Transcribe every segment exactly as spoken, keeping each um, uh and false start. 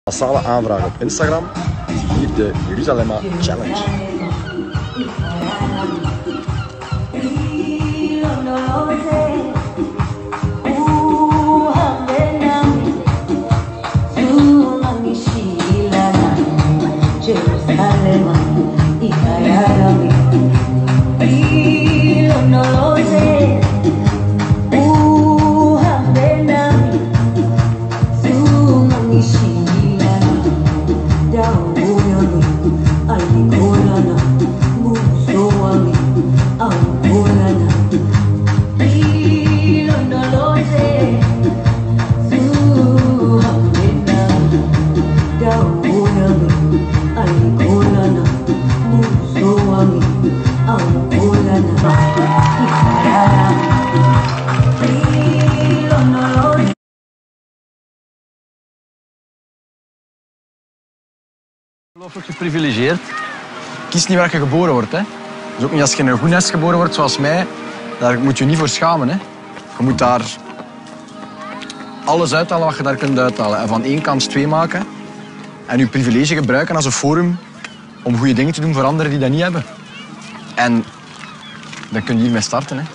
Massale aanvragen op Instagram. Hier de Jeruzalemma Challenge. Ongelooflijk geprivilegeerd. Kies niet waar je geboren wordt. Hè. Dus ook niet als je in een goed nest geboren wordt, zoals mij, daar moet je niet voor schamen. Hè. Je moet daar alles uithalen wat je daar kunt uithalen. En van één kans twee maken. En je privilege gebruiken als een forum om goede dingen te doen voor anderen die dat niet hebben. En dan kun je hiermee starten. Hè.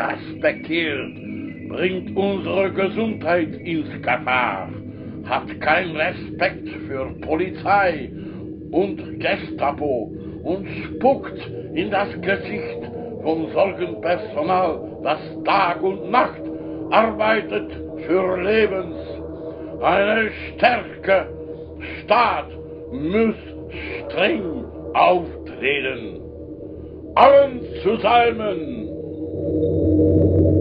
respektiert, bringt unsere Gesundheit ins Gefahr, hat keinen Respekt für Polizei und Gestapo und spuckt in das Gesicht vom Sorgenpersonal, das Tag und Nacht arbeitet für Lebens. Eine starke Staat muss streng auftreten. Allen zusammen.